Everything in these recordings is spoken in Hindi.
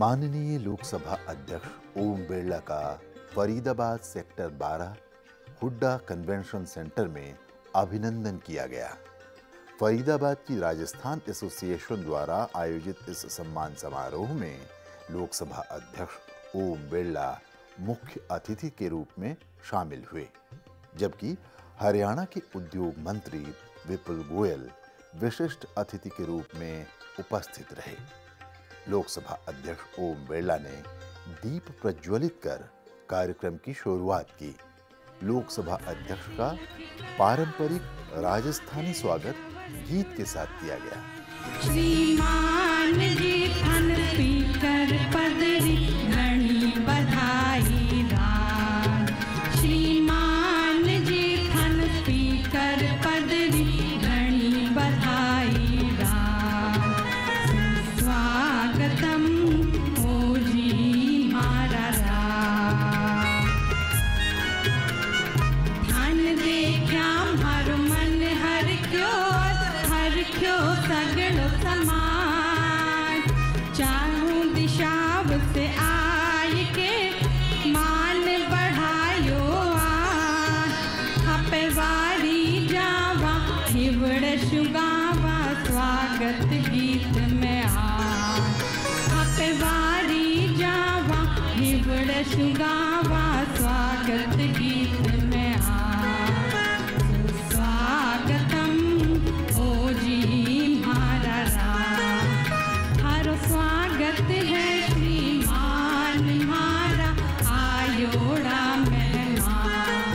माननीय लोकसभा अध्यक्ष ओम बिरला का Faridabad sector 12 Hooda convention centre में अभिनंदन किया गया। फरीदाबाद की राजस्थान एसोसिएशन द्वारा आयोजित इस सम्मान समारोह में लोकसभा अध्यक्ष ओम बिरला मुख्य अतिथि के रूप में शामिल हुए, जबकि हरियाणा के उद्योग मंत्री विपुल गोयल विशिष्ट अतिथि के रूप में उपस्थित रहे। लोकसभा अध्यक्ष ओम बिरला ने दीप प्रज्वलित कर कार्यक्रम की शुरुआत की। लोकसभा अध्यक्ष का पारंपरिक राजस्थानी स्वागत गीत के साथ किया गया। श्रीमान जी थन पीकर पदरी घनी बधाई दान। श्रीमान जी थन पीकर पदरी घनी बधाई दान। स्वागतम ओ जी मारा राम। धन देख्या हर मन हर क्यों सगड़ो समाज। चारों दिशाव से आय के मान बढ़ायो हपे वारी जावा हिवड़ शुगावा स्वागत गीत में हपे वारी जावा हिवड़ शुगावा स्वागत गीत में स्वागतम ओ जी मारा राम। हर स्वागत है श्रीमान मारा आयोड़ा मेहमान।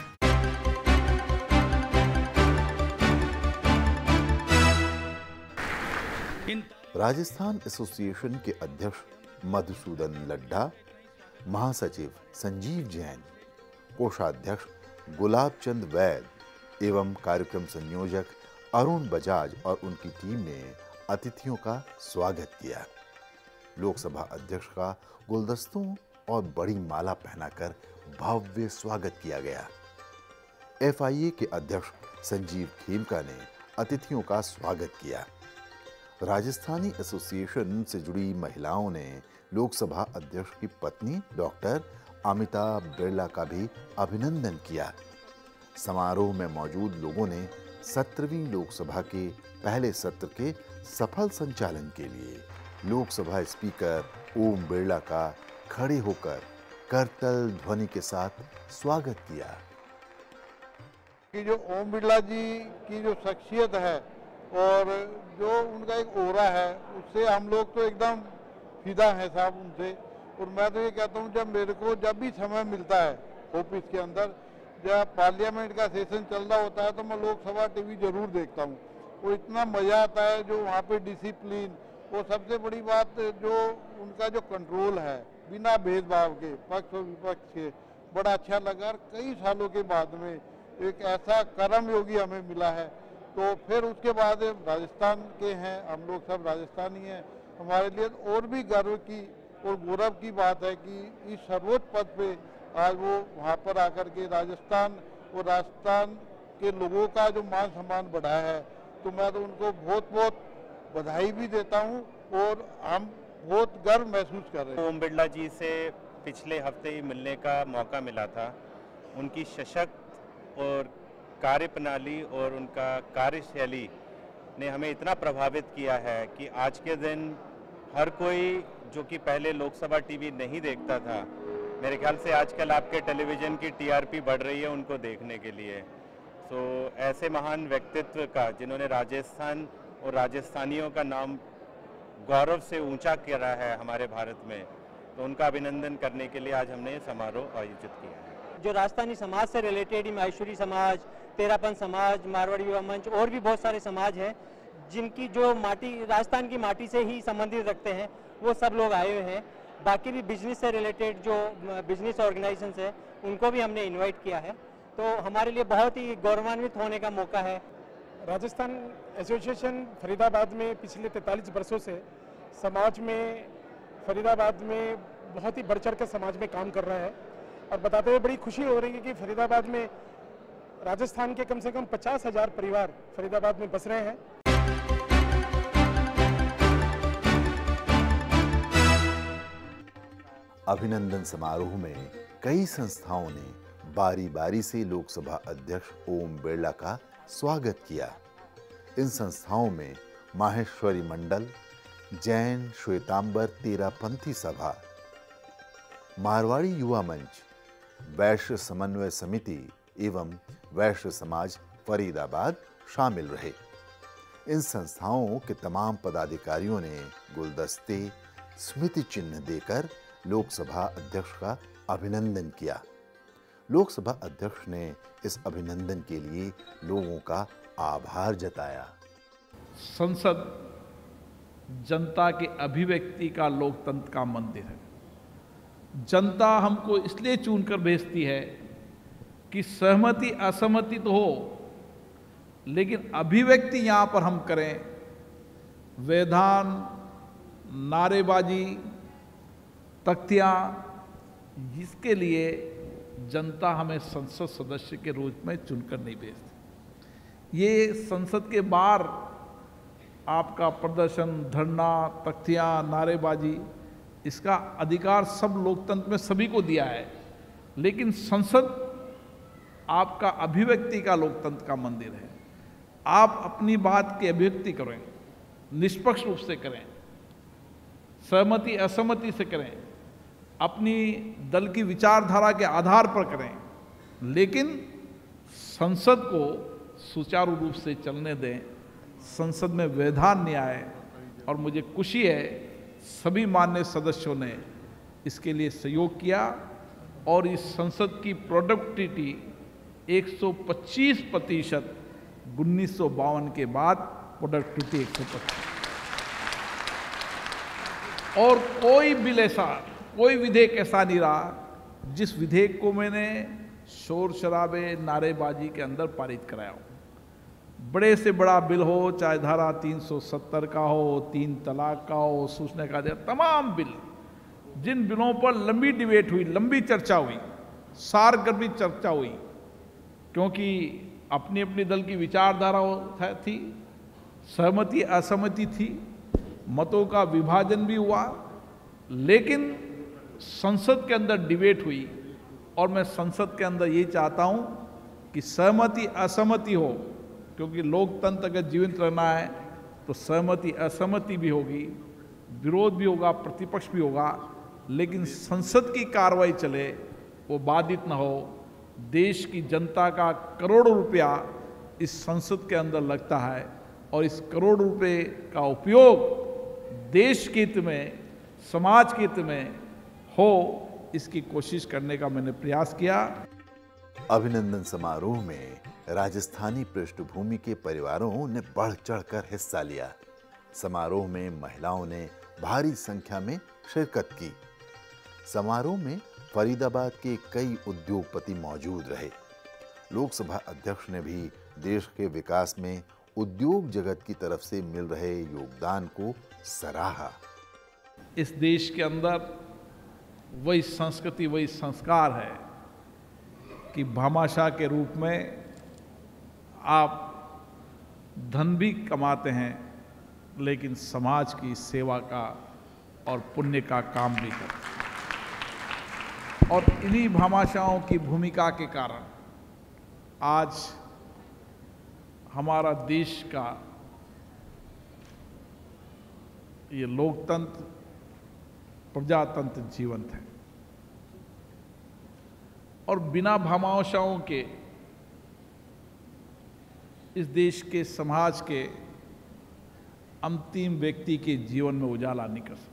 राजस्थान एसोसिएशन के अध्यक्ष मधुसूदन लड्ढा, महासचिव संजीव जैन, कोषाध्यक्ष गुलाब चंद वैद एवं कार्यक्रम संयोजक अरुण बजाज और उनकी टीम ने अतिथियों का स्वागत किया। लोकसभा अध्यक्ष का गुलदस्तों और बड़ी माला पहनाकर भव्य स्वागत किया गया। एफआईए के अध्यक्ष संजीव खेमका ने अतिथियों का स्वागत किया। राजस्थानी एसोसिएशन से जुड़ी महिलाओं ने लोकसभा अध्यक्ष की पत्नी डॉक्टर अमिता बिरला का भी अभिनंदन किया। समारोह में मौजूद लोगों ने 17वीं लोकसभा के पहले सत्र के सफल संचालन के लिए लोकसभा स्पीकर ओम बिरला का खड़े होकर करतल ध्वनि के साथ स्वागत किया। कि जो ओम बिरला जी की जो शख्सियत है और जो उनका एक ओरा है, उससे हम लोग तो एकदम फिदा हैं साहब उनसे। और मैं तो ये कहता हूँ, जब मेरे को जब भी समय मिलता है ऑफिस के अंदर, जब पार्लियामेंट का सेशन चल रहा होता है, तो मैं लोकसभा टीवी जरूर देखता हूँ। वो इतना मज़ा आता है, जो वहाँ पे डिसिप्लिन, वो सबसे बड़ी बात जो उनका जो कंट्रोल है बिना भेदभाव के पक्ष और विपक्ष के, बड़ा अच्छा लगा। और कई सालों के बाद में एक ऐसा कर्म योगी हमें मिला है। तो फिर उसके बाद राजस्थान के हैं, हम लोग सब राजस्थानी हैं। हमारे लिए और भी गर्व की और गौरव की बात है कि इस सर्वोच्च पद पे आज वो वहाँ पर आकर के राजस्थान और राजस्थान के लोगों का जो मान सम्मान बढ़ाया है, तो मैं तो उनको बहुत बहुत बधाई भी देता हूँ और हम बहुत गर्व महसूस कर रहे हैं। ओम बिरला जी से पिछले हफ्ते ही मिलने का मौका मिला था। उनकी सशक्त और कार्यप्रणाली और उनका कार्यशैली ने हमें इतना प्रभावित किया है कि आज के दिन हर कोई जो कि पहले लोकसभा टीवी नहीं देखता था, मेरे ख्याल से आजकल आपके टेलीविज़न की टीआरपी बढ़ रही है उनको देखने के लिए। तो ऐसे महान व्यक्तित्व का, जिन्होंने राजस्थान और राजस्थानियों का नाम गौरव से ऊंचा करा है हमारे भारत में, तो उनका अभिनंदन करने के लिए आज हमने ये समारोह आयोजित किया है। जो राजस्थानी समाज से रिलेटेड, माहेश्वरी समाज, तेरापन समाज, मारवाड़ी युवा मंच और भी बहुत सारे समाज हैं जिनकी जो माटी राजस्थान की माटी से ही संबंधित रखते हैं, वो सब लोग आए हुए हैं। बाकी भी बिजनेस से रिलेटेड जो बिजनेस ऑर्गेनाइजेशंस है, उनको भी हमने इनवाइट किया है। तो हमारे लिए बहुत ही गौरवान्वित होने का मौका है। राजस्थान एसोसिएशन फरीदाबाद में पिछले 43 वर्षों से समाज में, फरीदाबाद में बहुत ही बढ़ चढ़ कर समाज में काम कर रहा है। और बताते हुए बड़ी खुशी हो रही है कि फरीदाबाद में राजस्थान के कम से कम 50,000 परिवार फरीदाबाद में बस रहे हैं। अभिनंदन समारोह में कई संस्थाओं ने बारी बारी से लोकसभा अध्यक्ष ओम बिरला का स्वागत किया। इन संस्थाओं में माहेश्वरी मंडल, जैन श्वेतांबर तेरापंथी सभा, मारवाड़ी युवा मंच, वैश्य समन्वय समिति एवं वैश्य समाज फरीदाबाद शामिल रहे। इन संस्थाओं के तमाम पदाधिकारियों ने गुलदस्ते, स्मृति चिन्ह देकर लोकसभा अध्यक्ष का अभिनंदन किया। लोकसभा अध्यक्ष ने इस अभिनंदन के लिए लोगों का आभार जताया। संसद जनता के अभिव्यक्ति का लोकतंत्र का मंदिर है। जनता हमको इसलिए चुनकर भेजती है कि सहमति असहमति तो हो, लेकिन अभिव्यक्ति यहां पर हम करें। वैधान, नारेबाजी, तख्तियां, जिसके लिए जनता हमें संसद सदस्य के रूप में चुनकर नहीं भेजती। ये संसद के बाहर आपका प्रदर्शन, धरना, तख्तियां, नारेबाजी, इसका अधिकार सब लोकतंत्र में सभी को दिया है, लेकिन संसद आपका अभिव्यक्ति का लोकतंत्र का मंदिर है। आप अपनी बात की अभिव्यक्ति करें, निष्पक्ष रूप से करें, सहमति असहमति से करें, अपनी दल की विचारधारा के आधार पर करें, लेकिन संसद को सुचारू रूप से चलने दें। संसद में व्यवधान नहीं आए, और मुझे खुशी है सभी माननीय सदस्यों ने इसके लिए सहयोग किया, और इस संसद की प्रोडक्टिविटी 125% 1952 के बाद प्रोडक्टिविटी 125। और कोई बिल ऐसा, कोई विधेयक ऐसा नहीं रहा जिस विधेयक को मैंने शोर शराबे, नारेबाजी के अंदर पारित कराया हो। बड़े से बड़ा बिल हो, चाहे धारा 370 का हो, 3 तलाक का हो, सूचना का अधिकार, तमाम बिल, जिन बिलों पर लंबी डिबेट हुई, लंबी चर्चा हुई, सारगर्भित चर्चा हुई, क्योंकि अपनी अपनी दल की विचारधारा थी, सहमति असहमति थी, मतों का विभाजन भी हुआ, लेकिन संसद के अंदर डिबेट हुई। और मैं संसद के अंदर ये चाहता हूं कि सहमति असहमति हो, क्योंकि लोकतंत्र अगर जीवित रहना है तो सहमति असहमति भी होगी, विरोध भी होगा, प्रतिपक्ष भी होगा, लेकिन संसद की कार्रवाई चले, वो बाधित ना हो। देश की जनता का करोड़ों रुपया इस संसद के अंदर लगता है, और इस करोड़ रुपए का उपयोग देश के हित में, समाज के हित में हो, इसकी कोशिश करने का मैंने प्रयास किया। अभिनंदन समारोह में राजस्थानी पृष्ठभूमि के परिवारों ने बढ़ चढ़कर हिस्सा लिया। समारोह में महिलाओं ने भारी संख्या में शिरकत की। समारोह में फरीदाबाद के कई उद्योगपति मौजूद रहे। लोकसभा अध्यक्ष ने भी देश के विकास में उद्योग जगत की तरफ से मिल रहे योगदान को सराहा। इस देश के अंदर वही संस्कृति, वही संस्कार है कि भामाशाह के रूप में आप धन भी कमाते हैं, लेकिन समाज की सेवा का और पुण्य का काम भी करते हैं। और इन्हीं भामाशाहों की भूमिका के कारण आज हमारा देश का ये लोकतंत्र, प्रजातंत्र जीवंत है। और बिना भामाशाहों के इस देश के, समाज के अंतिम व्यक्ति के जीवन में उजाला नहीं कर सकता।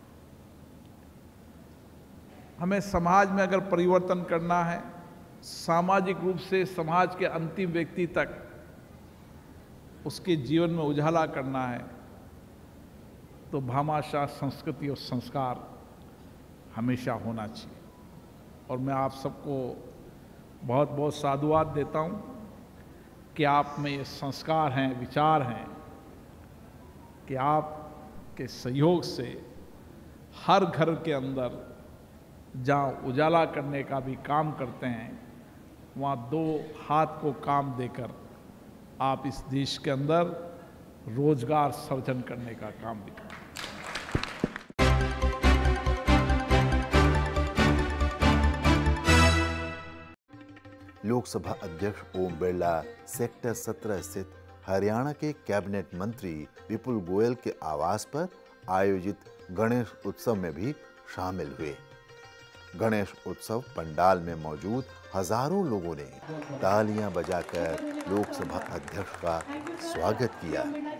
हमें समाज में अगर परिवर्तन करना है, सामाजिक रूप से समाज के अंतिम व्यक्ति तक उसके जीवन में उजाला करना है, तो भामाशाह संस्कृति और संस्कार हमेशा होना चाहिए। और मैं आप सबको बहुत बहुत साधुवाद देता हूँ कि आप में ये संस्कार हैं, विचार हैं, कि आपके सहयोग से हर घर के अंदर जहाँ उजाला करने का भी काम करते हैं, वहाँ 2 हाथ को काम देकर आप इस देश के अंदर रोजगार सृजन करने का काम भी करें। लोकसभा अध्यक्ष ओम बिरला सेक्टर 17 स्थित हरियाणा के कैबिनेट मंत्री विपुल गोयल के आवास पर आयोजित गणेश उत्सव में भी शामिल हुए। गणेश उत्सव पंडाल में मौजूद हजारों लोगों ने तालियां बजाकर लोकसभा अध्यक्ष का स्वागत किया।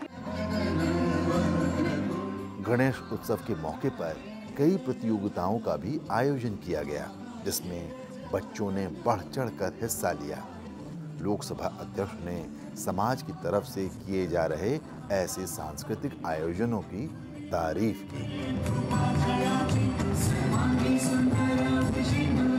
गणेश उत्सव के मौके पर कई प्रतियोगिताओं का भी आयोजन किया गया, जिसमें बच्चों ने बढ़ चढ़कर हिस्सा लिया। लोकसभा अध्यक्ष ने समाज की तरफ से किए जा रहे ऐसे सांस्कृतिक आयोजनों की तारीफ की।